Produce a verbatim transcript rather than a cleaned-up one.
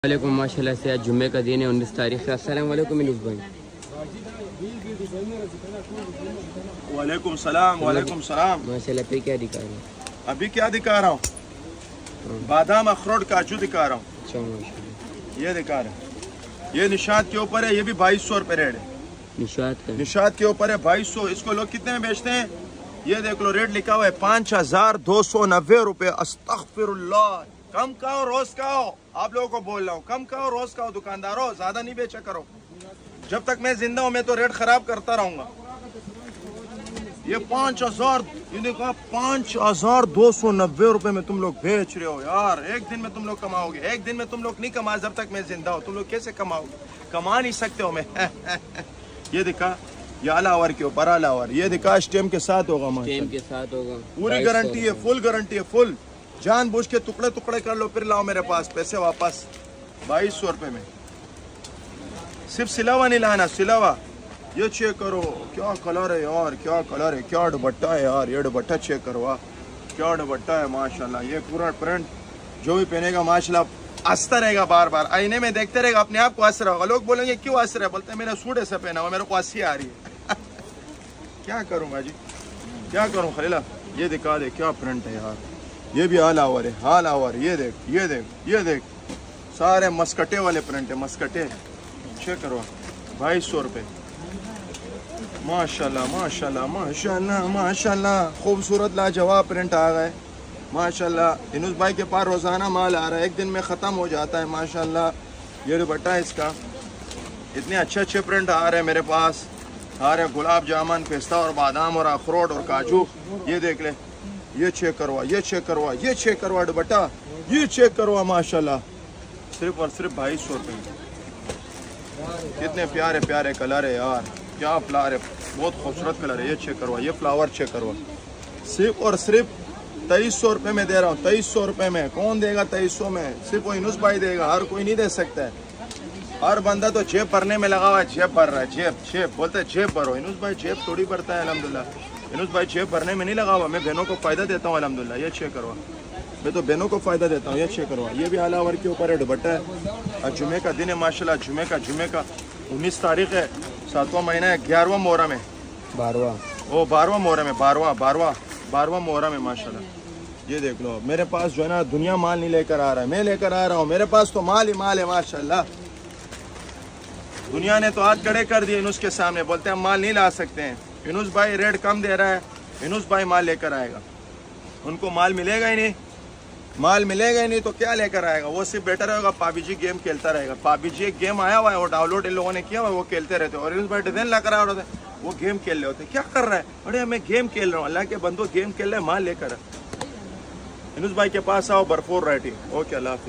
वालेकुम माशाल्लाह से आज जुम्मे का दिन है उन्नीस तारीख का। अस्सलाम वालेकुम इनुस भाई। वालेकुम सलाम। वालेकुम सलाम। माशाल्लाह पे क्या दिखा रहे हैं? अभी क्या दिखा रहा हूँ? बादाम, अखरोट, काजू दिखा रहा हूँ। अच्छा माशाल्लाह ये दिखा रहे हैं। ये निशात के ऊपर है, ये भी बाईस सौ रुपये रेट है। निशात का निशात के ऊपर है बाईस सौ। इसको लोग कितने में बेचते हैं? ये देख लो, रेट लिखा हुआ है पाँच हजार दो सौ नब्बे रुपये। अस्तगफिरुल्लाह। कम खाओ रोज खाओ, आप लोगों को बोल रहा हूँ, कम खाओ रोज खाओ। दुकानदारों ज्यादा नहीं बेचा करो। जब तक मैं जिंदा हूँ मैं तो रेट खराब करता रहूंगा। ये पाँच हजार ये देखो, पाँच हजार दो सौ नब्बे रुपए में तुम लोग बेच रहे हो यार। एक दिन में तुम लोग कमाओगे? एक दिन में तुम लोग नहीं कमा जब तक मैं जिंदा हूँ। तुम लोग कैसे कमाओगे? कमा नहीं सकते हो मैं ये दिखा, ये आलावर के ऊपर आलावर। ये दिखा स्टेम के साथ होगा, स्टेम के साथ होगा। पूरी गारंटी है, फुल गारंटी है, फुल। जानबूझ के टुकड़े टुकड़े कर लो फिर लाओ मेरे पास, पैसे वापस। बाईस सौ रुपये में सिर्फ सिलावा नहीं लाना, सिलावा। ये चेक करो, क्या कलर है यार, क्या कलर है, क्या दुपट्टा है यार। ये दुपट्टा चेक करो, वाह क्या दुपट्टा है माशाल्लाह। ये पूरा प्रिंट जो भी पहनेगा माशाल्लाह हंसता रहेगा, बार बार आईने में देखते रहेगा, अपने आप को हंस रहा होगा। लोग बोलेंगे क्यों हंस रहे? बोलते हैं मेरा सूट ऐसा पहना हुआ, मेरे को हंसी आ रही है क्या करूँगा जी, क्या करूँ खलीला। ये दिखा दे, क्या प्रिंट है यार। ये भी हाल आवर है, हाल आवर। ये देख, ये देख, ये देख, सारे मस्कटे वाले प्रिंट है, मस्कटे। चेक करो, बाईस सौ रुपये। माशाल्लाह माशाल्लाह माशाल्लाह माशाल्लाह, खूबसूरत लाजवाब प्रिंट आ गए माशाल्लाह। इनुस भाई के पास रोज़ाना माल आ रहा है, एक दिन में ख़त्म हो जाता है माशाल्लाह। ये दुपट्टा है इसका, इतने अच्छे अच्छे प्रिंट आ रहे हैं मेरे पास। आ रहे गुलाब जामुन, पिस्ता और बादाम और अखरोट और काजू। ये देख ले, ये चेक करवा, ये चेक करवा, ये चेक करवा दुपट्टा, ये चेक करवा माशाल्लाह। सिर्फ और सिर्फ बाईस सौ रुपये। कितने प्यारे प्यारे कलर है यार, क्या फ्लावर है, बहुत खूबसूरत कलर है। ये चेक करवा, ये फ्लावर चेक करवा। सिर्फ और सिर्फ तेईस सौ रुपये में दे रहा हूँ। तेईस सौ रुपये में कौन देगा? तेईस सौ में सिर्फ वो इनुस भाई देगा, हर कोई नहीं दे सकता है। हर बंदा तो जेब भरने में लगा हुआ है, जेब भर रहा है, जेब जेब बोलते है जेब भरो। इनुस भाई जेब थोड़ी भरता है अल्हम्दुलिल्लाह। इनुस भाई जेब भरने में नहीं लगा हुआ, मैं बहनों को फ़ायदा देता हूँ अल्हम्दुलिल्लाह। ये चेक करवा, मैं तो बहनों को फ़ायदा देता हूँ। ये चेक करवा, ये भी आलावर के ऊपर है, दुपट्टा है। और जुमे का दिन है माशाल्लाह, जुमे का जुमे का उन्नीस तारीख है, सातवां महीना है, ग्यारहवां मोहर्रम है, बारवा ओ बारहवां मोहर्रम है, बारहवां बारहवां बारहवां मोहर्रम है माशाल्लाह। ये देख लो, मेरे पास जो है ना दुनिया माल नहीं लेकर आ रहा है, मैं लेकर आ रहा हूँ। मेरे पास तो माल ही माल है माशाल्लाह। दुनिया ने तो हाथ खड़े कर दिए इनुस के सामने, बोलते हैं हम माल नहीं ला सकते हैं। इनुस भाई रेट कम दे रहा है, इनुस भाई माल लेकर आएगा। उनको माल मिलेगा ही नहीं, माल मिलेगा ही नहीं तो क्या लेकर आएगा? वो सिर्फ बेटर होगा पाबी जी गेम खेलता रहेगा। पाबी जी एक गेम आया हुआ है, वो डाउनलोड इन लोगों ने किया हुआ है, वो खेलते रहते हैं। और इनुस भाई डिजाइन ला कर आ रहे थे, वो गेम खेल रहे होते। क्या कर रहा है? अरे मैं गेम खेल रहा हूँ। अल्लाह के बंदो, गेम खेल रहे हैं, माल लेकर। इनुस भाई के पास आओ, भरपूर रेटिंग। ओके, अल्लाह हाफिज़।